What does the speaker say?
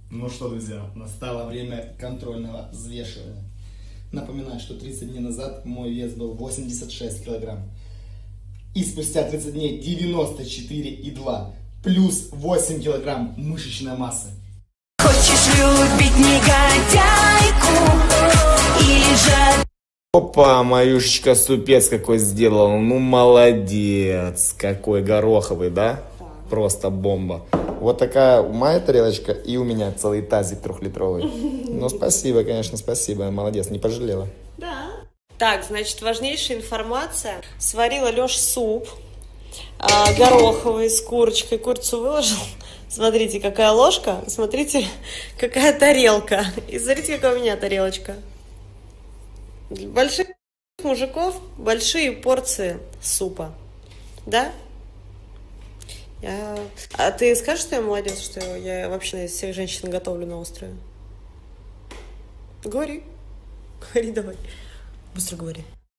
Ну что, друзья, настало время контрольного взвешивания. Напоминаю, что 30 дней назад мой вес был 86 килограмм. И спустя 30 дней 94,2. Плюс 8 килограмм мышечной массы. Хочешь любить негодяйку или же... Опа, Маюшечка супец какой сделал. Ну, молодец. Какой гороховый, да? Просто бомба. Вот такая моя тарелочка и у меня целый тазик 3-литровый. Ну, спасибо, конечно, спасибо. Молодец, не пожалела. Да. Так, значит, важнейшая информация. Сварила Лёш суп гороховый с курочкой. Курицу выложил. Смотрите, какая ложка. Смотрите, какая тарелка. И смотрите, какая у меня тарелочка. Для больших мужиков большие порции супа. Да? А ты скажешь, что я молодец, что я вообще всех женщин готовлю на острове? Говори. Говори давай. Быстро говори.